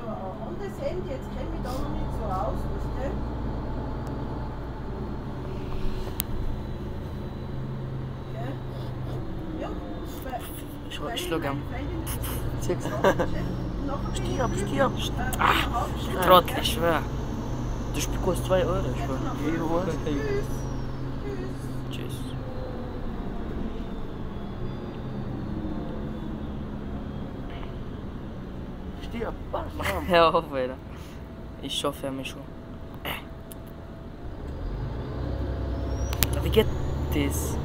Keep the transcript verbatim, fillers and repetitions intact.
ein anderes Handy, jetzt kenne ich mich da noch nicht so aus, weißt du? Ja, Ich, ich schau gern. Sechs. Stirb, stirb. Ach, Trottel, ich schwör. Du spielst zwei Euro, ich schwör. Tschüss. Tschüss. Stirb, was? Hör auf, Alter. Ich hoffe, er mich schon. Wie geht das?